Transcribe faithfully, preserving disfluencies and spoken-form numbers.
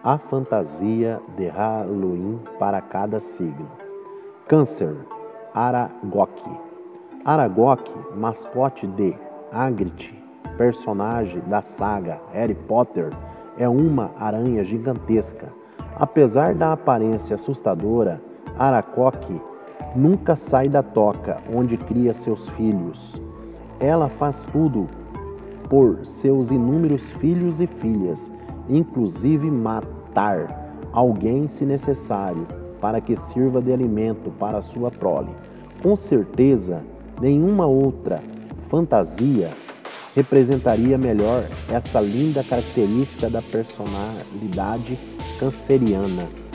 a fantasia de Halloween para cada signo. Câncer, Aragog. Aragog, mascote de Hagrid, personagem da saga Harry Potter, é uma aranha gigantesca. Apesar da aparência assustadora, Aragog nunca sai da toca onde cria seus filhos. Ela faz tudo por seus inúmeros filhos e filhas, inclusive matar alguém se necessário, para que sirva de alimento para sua prole. Com certeza, nenhuma outra fantasia representaria melhor essa linda característica da personalidade canceriana.